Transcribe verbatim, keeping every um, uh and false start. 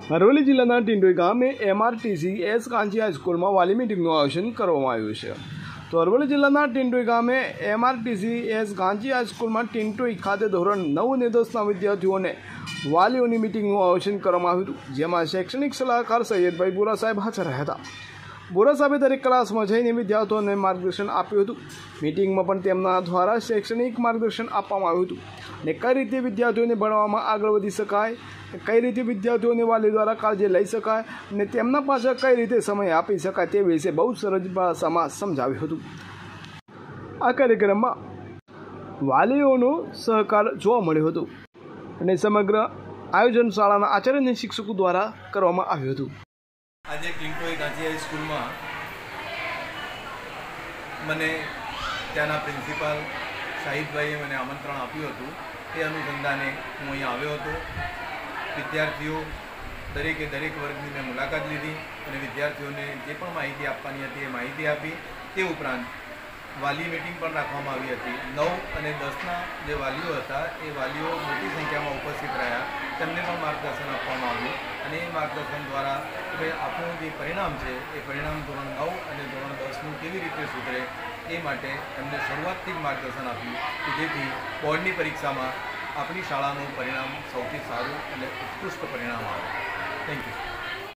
અરવલ્લી જિલ્લાના ટિંડોઈ ગામે એમઆરટીસી એસ કાંચી હાઈસ્કૂલમાં વાલી મીટિંગનું આયોજન કરવામાં આવ્યું છે। તો અરવલ્લી જિલ્લાના ટિંડોઈ ગામે એમઆરટીસી એસ કાંચી હાઈસ્કૂલમાં ટિંડોઈ ખાતે ધોરણ નવ અને દસના વિદ્યાર્થીઓને વાલીઓની મીટિંગનું આયોજન કરવામાં આવ્યું હતું, જેમાં શૈક્ષણિક સલાહકાર સૈયદભાઈ બોરા સાહેબ હાજર રહ્યા હતા। બોરા સાહેબે દરેક ક્લાસમાં જઈને વિદ્યાર્થીઓને માર્ગદર્શન આપ્યું હતું। મીટિંગમાં પણ તેમના દ્વારા શૈક્ષણિક માર્ગદર્શન આપવામાં આવ્યું હતું અને કઈ રીતે વિદ્યાર્થીઓને ભણવામાં આગળ વધી શકાય, કઈ રીતે વિદ્યાર્થીઓને વાલી દ્વારા કાળજી લઈ શકાય અને તેમના પાછળ કઈ રીતે સમય આપી શકાય તે વિશે બહુ સરળ ભાષામાં સમજાવ્યું હતું। આ કાર્યક્રમમાં વાલીઓનો સહકાર જોવા મળ્યો હતો અને સમગ્ર આયોજન શાળાના આચાર્ય અને શિક્ષકો દ્વારા કરવામાં આવ્યું હતું। આજે ટિંડોઈ કાંચી હાઈસ્કૂલમાં મને ત્યાંના પ્રિન્સિપાલ શાહિદભાઈએ મને આમંત્રણ આપ્યું હતું। તે અનુસંધાને હું અહીંયા આવ્યો હતો। વિદ્યાર્થીઓ દરેકે દરેક વર્ગની મેં મુલાકાત લીધી અને વિદ્યાર્થીઓને જે પણ માહિતી આપવાની હતી એ માહિતી આપી। તે ઉપરાંત વાલી મિટિંગ પણ રાખવામાં આવી હતી। નવ અને દસના જે વાલીઓ હતા એ વાલીઓ મોટી સંખ્યામાં ઉપસ્થિત રહ્યા, તેમને પણ માર્ગદર્શન આપવામાં આવ્યું અને એ માર્ગદર્શન દ્વારા કે આપણું જે પરિણામ છે એ પરિણામ ધોરણ નવ અને ધોરણ દસનું કેવી રીતે સુધરે એ માટે એમને શરૂઆતથી જ માર્ગદર્શન આપ્યું કે જેથી બોર્ડની પરીક્ષામાં આપણી શાળાનું પરિણામ સૌથી સારું અને ઉત્કૃષ્ટ પરિણામ આવે। Thank you.